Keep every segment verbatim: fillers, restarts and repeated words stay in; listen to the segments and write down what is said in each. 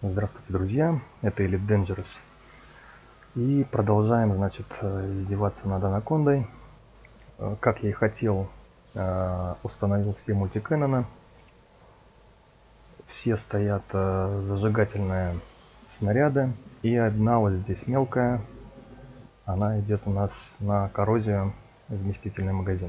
Здравствуйте, друзья, это Elite Dangerous. И продолжаем, значит, издеваться над анакондой. Как я и хотел, установил все мультикэнноны. Все стоят зажигательные снаряды. И одна вот здесь мелкая, она идет у нас на коррозию, вместительный магазин.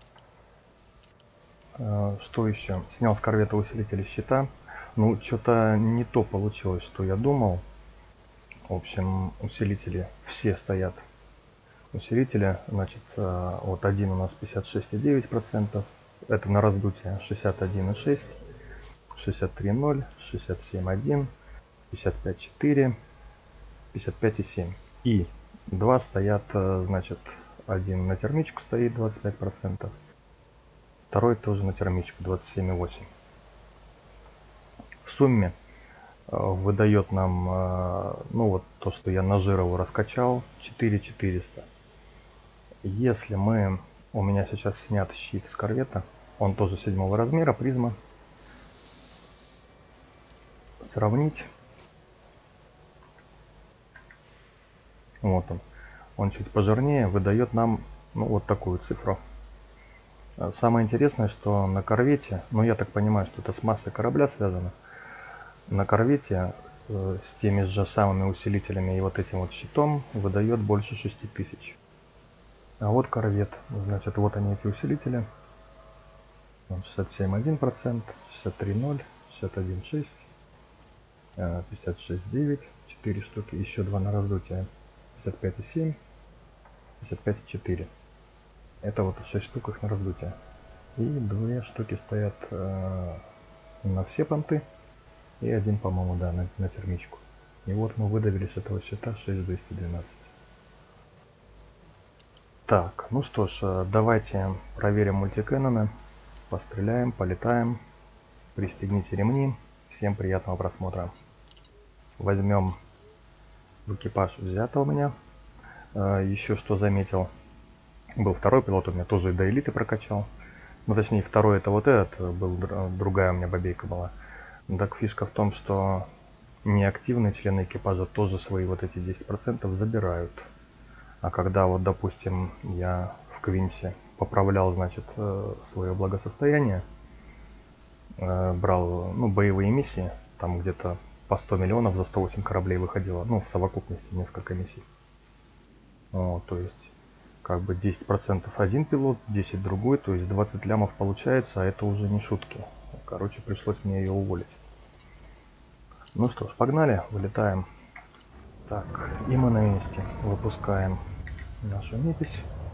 Что еще? Снял с корвета усилитель щита. Ну, что-то не то получилось, что я думал. В общем, усилители все стоят. Усилители, значит, вот один у нас пятьдесят шесть и девять десятых процента. Это на раздутие шестьдесят один и шесть, шестьдесят три и ноль, шестьдесят семь и один, пятьдесят пять и четыре, пятьдесят пять и семь. И два стоят, значит, один на термичку стоит двадцать пять процентов. Второй тоже на термичку двадцать семь и восемь. В сумме выдает нам, ну вот то, что я на жирову раскачал, четыре тысячи четыреста. Если мы, у меня сейчас снят щит с корвета, он тоже седьмого размера, призма. Сравнить. Вот он. Он чуть пожирнее, выдает нам, ну, вот такую цифру. Самое интересное, что на корвете, ну я так понимаю, что это с массой корабля связано. На корвете э, с теми же самыми усилителями и вот этим вот щитом выдает больше шести тысяч. А вот корвет, значит, вот они, эти усилители. шестьдесят семь и один процент, шестьдесят три и ноль, шестьдесят один и шесть, пятьдесят шесть и девять, четыре штуки, еще два на раздутие, пятьдесят пять и семь, пятьдесят пять и четыре. Это вот шесть штук их на раздутие. И две штуки стоят э, на все понты. И один, по-моему, да, на, на термичку. И вот мы выдавили с этого счета шесть тысяч двести двенадцать. Так, ну что ж, давайте проверим мультикэнноны. Постреляем, полетаем. Пристегните ремни. Всем приятного просмотра. Возьмем в экипаж взято у меня. Еще что заметил. Был второй пилот, у меня тоже до элиты прокачал. Ну, точнее, второй это вот этот, был, другая у меня бабейка была. Так фишка в том, что неактивные члены экипажа тоже свои вот эти десять процентов забирают. А когда вот, допустим, я в Квинсе поправлял, значит, свое благосостояние, брал, ну, боевые миссии, там где-то по сто миллионов за сто восемь кораблей выходило, ну, в совокупности несколько миссий. Вот, то есть, как бы десять процентов один пилот, десять другой, то есть двадцать лямов получается, а это уже не шутки. Короче, пришлось мне ее уволить. Ну что ж, погнали, вылетаем. Так, и мы на месте. Выпускаем нашу непись.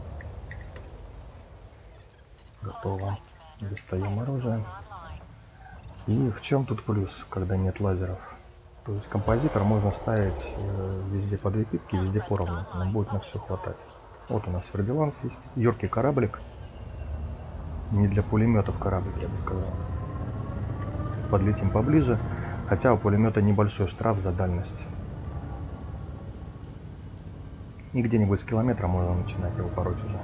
Готово. Достаем оружие. И в чем тут плюс, когда нет лазеров? То есть композитор можно ставить везде по две пипки, везде поровну. Нам будет на все хватать. Вот у нас Фердиланс есть. Юркий кораблик. Не для пулеметов кораблик, я бы сказал. Подлетим поближе. Хотя у пулемета небольшой штраф за дальность. И где-нибудь с километра можно начинать его пороть уже.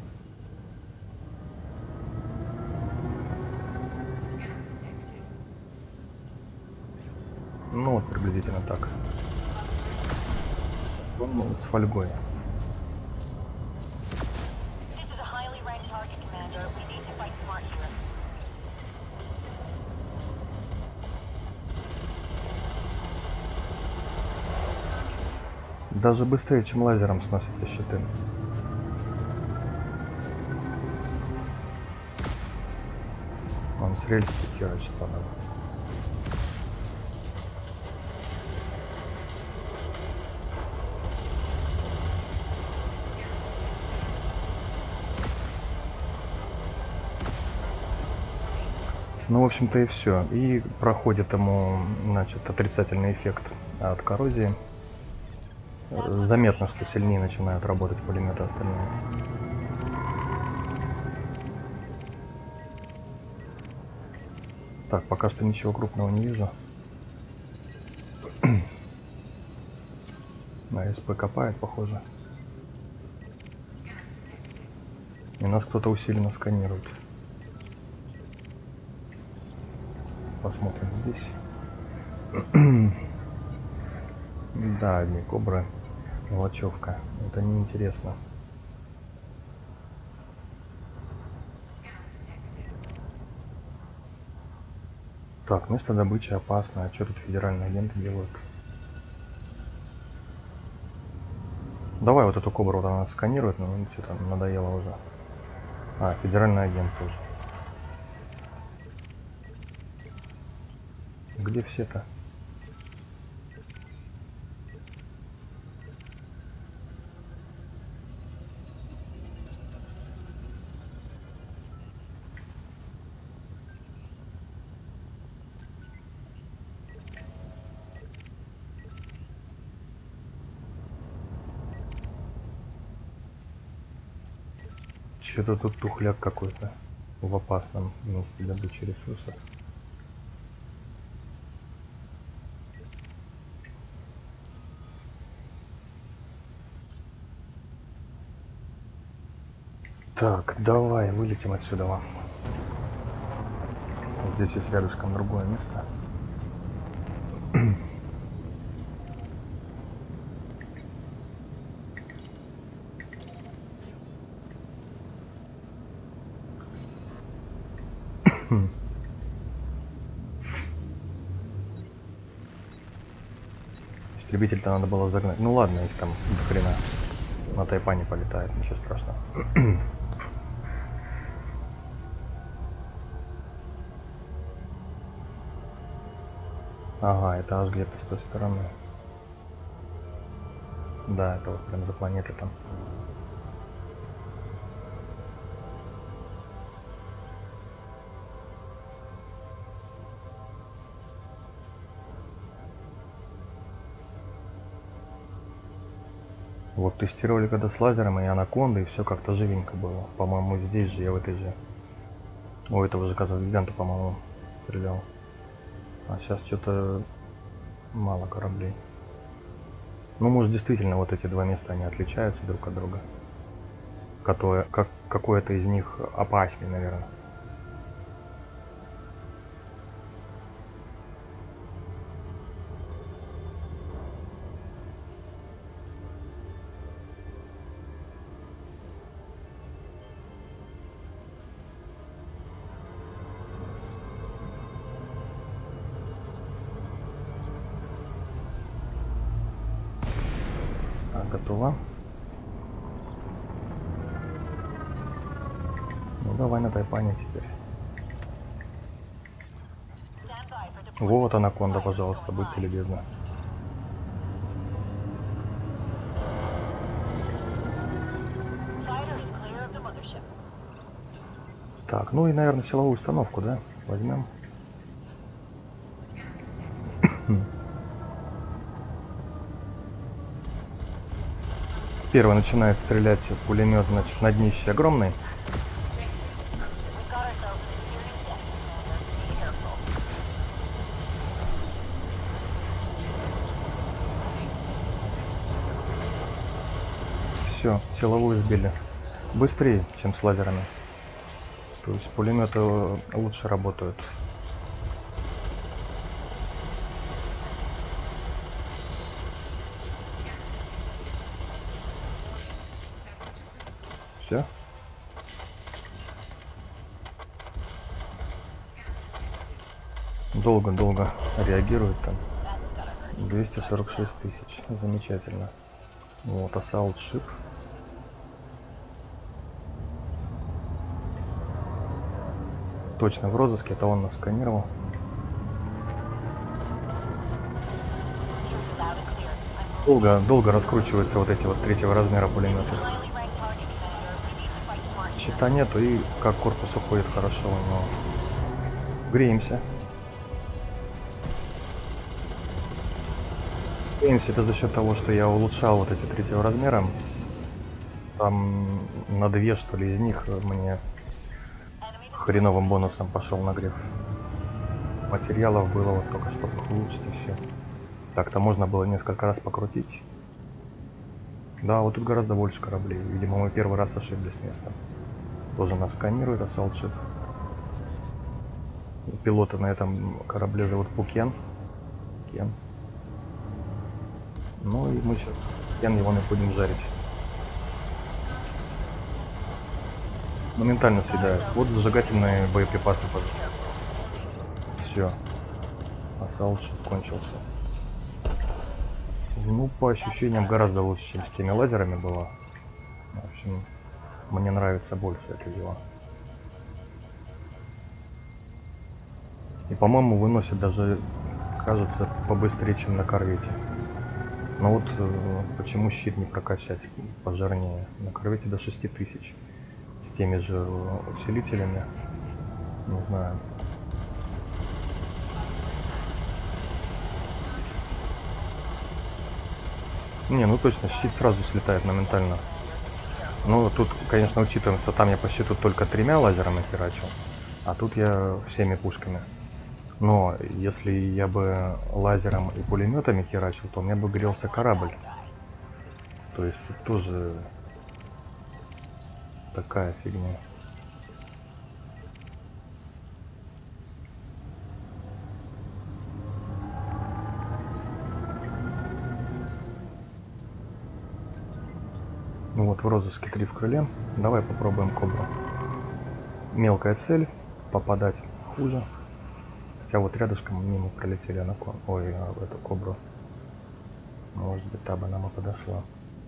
Ну вот приблизительно так. Он с фольгой. Даже быстрее, чем лазером сносятся щиты. Он с рельсы херачит, по-моему. Ну, в общем-то, и все. И проходит ему, значит, отрицательный эффект от коррозии. Заметно, что сильнее начинают работать пулеметы остальные. Так, пока что ничего крупного не вижу. На СП копает, похоже. И нас кто-то усиленно сканирует. Посмотрим здесь. Да, одни кобры, мелочевка. Это неинтересно. Так, место добычи опасно. А что тут федеральные агенты делают? Давай вот эту кобру, вот она сканирует, но ну, что-то надоело уже. А, федеральный агент тоже. Где все-то? Что-то тут тухляк какой-то в опасном месте добычи ресурсов. Так, давай вылетим отсюда. Вот здесь есть рядышком другое место. Истребитель-то надо было загнать. Ну ладно, их там до хрена на Тайпане полетает, ничего страшного. Ага, это аж где-то с той стороны. Да, это вот прям за планетой там. Вот тестировали когда с лазером и анакондой, и все как-то живенько было. По-моему, здесь же, я в этой же... У этого же казах-гиганта, по-моему, стрелял. А сейчас что-то мало кораблей. Ну, может, действительно, вот эти два места, они отличаются друг от друга. Которое, как, какое-то из них опаснее, наверное. Готово. Ну давай на Тайпане теперь. Вот анаконда, пожалуйста, будьте любезны. Так, ну и, наверное, силовую установку, да, возьмем. Первый начинает стрелять пулемет, значит, на днище огромный. Все, силовую сбили. Быстрее, чем с лазерами. То есть пулеметы лучше работают. Все. Долго-долго реагирует там. двести сорок шесть тысяч. Замечательно. Вот, Assault Ship. Точно в розыске, это он нас сканировал. Долго, долго раскручиваются вот эти вот третьего размера пулеметы. Щита нету, и как корпус уходит хорошо, но греемся. Греемся это за счет того, что я улучшал вот эти третьего размера. Там на две, что ли, из них мне хреновым бонусом пошел нагрев. Материалов было вот только что улучшить и все. Так-то можно было несколько раз покрутить. Да, вот тут гораздо больше кораблей. Видимо, мы первый раз ошиблись местом. Тоже нас сканирует Assault Ship. Пилота на этом корабле зовут Пукен. Кен. Ну и мы сейчас хрен его не будем жарить. Моментально съедают. Вот зажигательные боеприпасы, пожалуйста. Все. Ассаут кончился. Ну, по ощущениям, гораздо лучше, чем с теми лазерами было. В общем, мне нравится больше это дело. И, по-моему, выносит даже, кажется, побыстрее, чем на корвете. Но вот э, почему щит не прокачать пожирнее? На корвете до шести тысяч. С теми же усилителями. Не знаю. Не, ну точно, щит сразу слетает моментально. Ну, тут, конечно, учитываем, что там я по щиту только тремя лазерами херачил, а тут я всеми пушками. Но если я бы лазером и пулеметами херачил, то у меня бы грелся корабль. То есть тут тоже такая фигня. Ну вот в розыске три в крыле. Давай попробуем кобру. Мелкая цель, попадать хуже. Хотя вот рядышком мимо пролетели на кон. Ой, а в эту кобру. Может быть, та бы нам и подошла.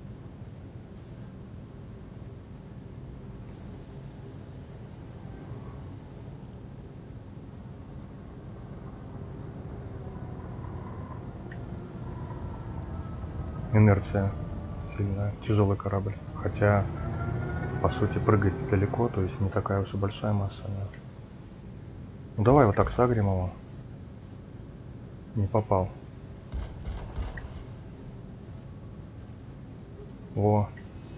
Инерция сильная, тяжелый корабль. Хотя, по сути, прыгать далеко, то есть не такая уж и большая масса. Нет. Ну давай вот так сагрим его. Не попал. Во.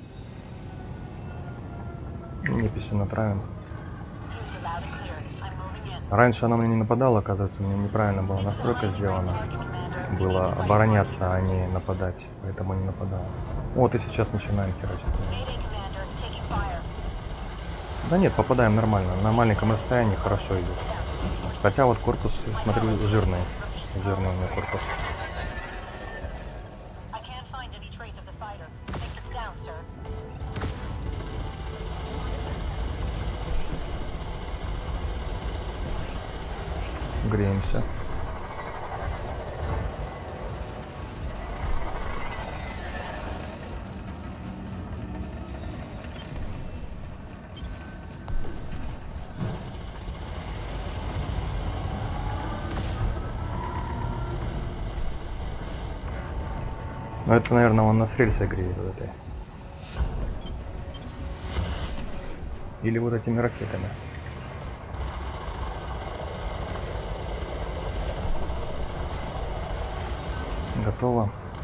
Неписи натравим. Раньше она мне не нападала, оказывается, мне неправильно была настройка сделана. Было обороняться, а не нападать, поэтому не нападала. Вот и сейчас начинаем херачить. Да нет, попадаем нормально, на маленьком расстоянии хорошо идет. Хотя вот корпус, смотрю, жирный. Жирный у меня корпус. Греемся. Ну это, наверное, он на рельсе греет вот этой. Или вот этими ракетами. Готово.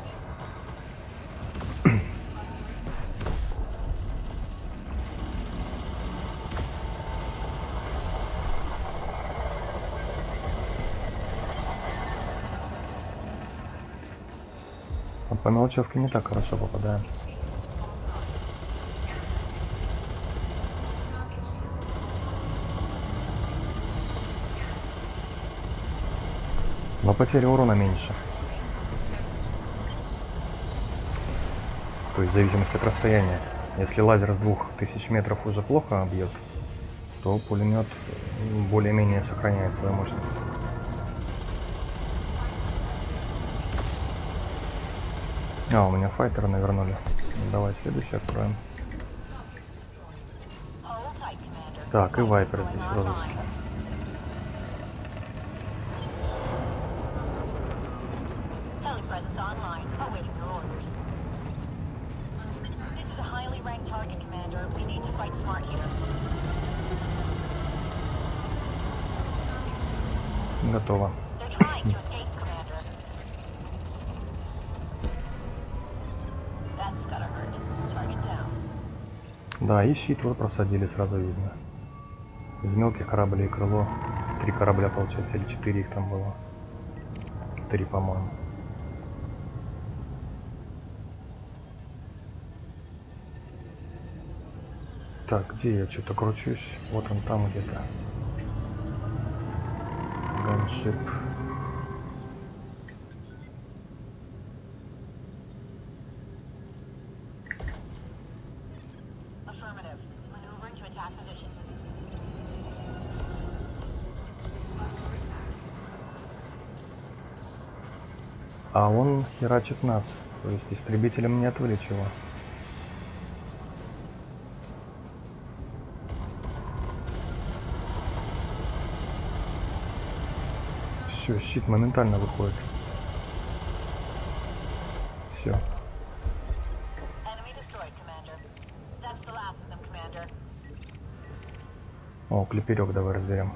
А по мелочевке не так хорошо попадаем. Но потеря урона меньше. То есть в зависимости от расстояния. Если лазер с двух тысяч метров уже плохо бьет, то пулемет более-менее сохраняет свою мощность. А, у меня файтера навернули. Давай следующий откроем. Так, и вайпер здесь в розыске. Готово. Да, и щит вот просадили, сразу видно. Из мелких кораблей крыло. Три корабля, получается, или четыре их там было. Три, по-моему. Так, где я что-то кручусь? Вот он там где-то. Ганшип. А он херачит нас. То есть истребителем не отвлечь его. Все, щит моментально выходит. Все. О, клиперек давай разберем.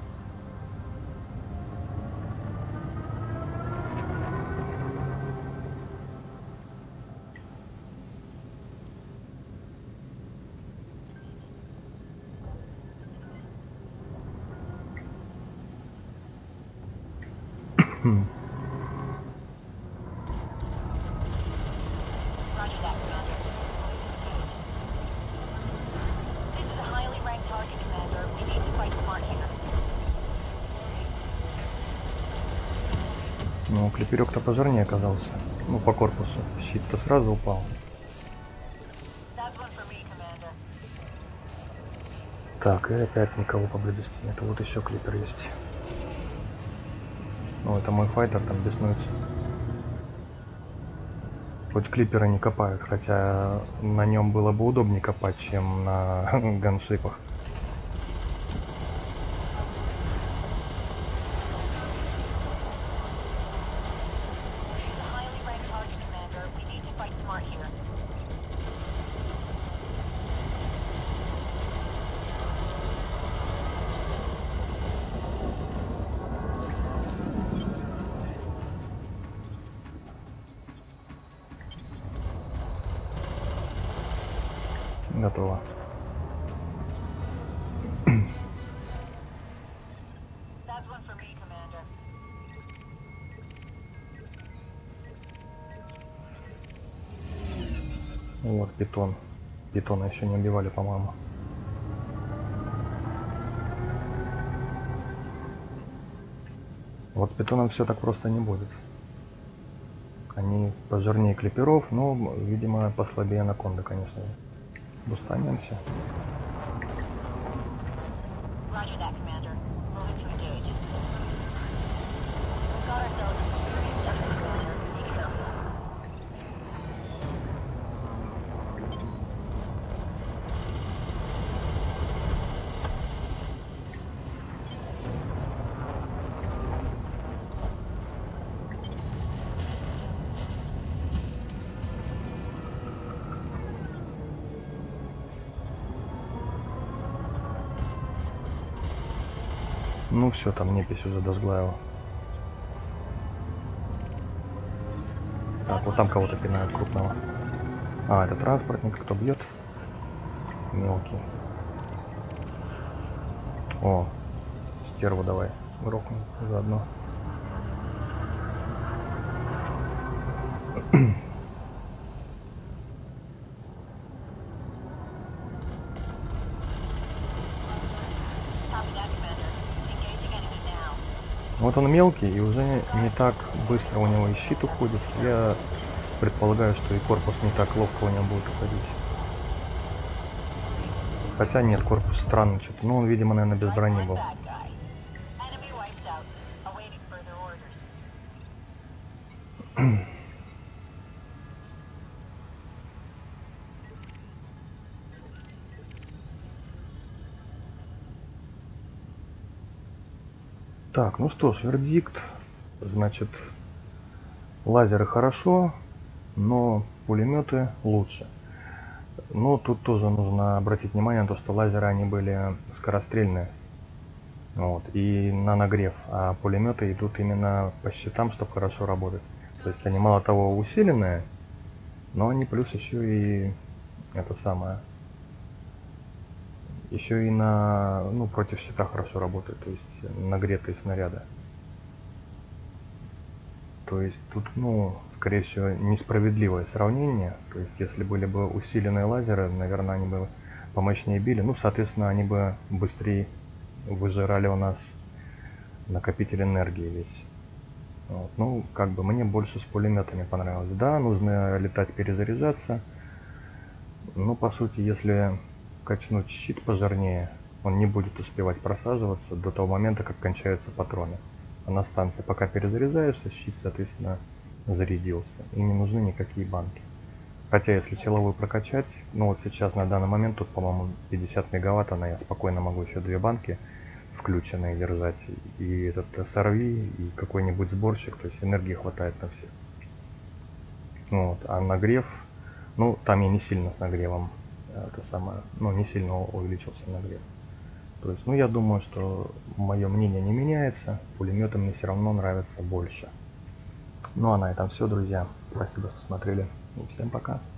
Хм. Ну, клиперек-то пожирнее оказался. Ну, по корпусу. Щит-то сразу упал. Так, и опять никого поблизости нет. Вот еще клипер есть. Ну, это мой файтер там беснуется. Хоть клипера не копают, хотя на нем было бы удобнее копать, чем на ганшипах. Готово. Вот питон. Питона еще не убивали, по-моему. Вот с питоном все так просто не будет. Они пожирнее клиперов, но, видимо, послабее анаконды, конечно. Бустанемся. Ну все, там непись уже дозглавила. Так, вот там кого-то пинают крупного. А, это транспортник, кто бьет? Мелкий. О, стерву давай грохнем заодно. Вот он мелкий и уже не так быстро у него и щит уходит. Я предполагаю, что и корпус не так ловко у него будет уходить. Хотя нет, корпус странный что-то. Ну, он, видимо, наверное, без брони был. Так, ну что ж, вердикт. Значит, лазеры хорошо, но пулеметы лучше. Но тут тоже нужно обратить внимание на то, что лазеры они были скорострельные. Вот, и на нагрев, а пулеметы идут именно по щитам, чтобы хорошо работать. То есть они мало того усиленные, но они плюс еще и это самое, еще и на, ну, против щита хорошо работают, то есть нагретые снаряды. То есть тут, ну, скорее всего, несправедливое сравнение. То есть если были бы усиленные лазеры, наверное, они бы помощнее били. Ну, соответственно, они бы быстрее выжирали у нас накопитель энергии весь. Вот. Ну, как бы мне больше с пулеметами понравилось. Да, нужно летать, перезаряжаться. Но, по сути, если качнуть щит пожирнее, он не будет успевать просаживаться до того момента, как кончаются патроны. А на станции, пока перезаряжаешься, щит, соответственно, зарядился, и не нужны никакие банки. Хотя если силовую прокачать, ну вот сейчас на данный момент тут, по-моему, пятьдесят мегаватт, она, я спокойно могу еще две банки включенные держать, и этот эс эр ви, и какой-нибудь сборщик, то есть энергии хватает на всех. Вот, а нагрев, ну там я не сильно с нагревом, это самое, ну не сильно увеличился нагрев. То есть, ну я думаю, что мое мнение не меняется, пулеметы мне все равно нравятся больше. Ну а на этом все, друзья. Спасибо, что смотрели. И всем пока.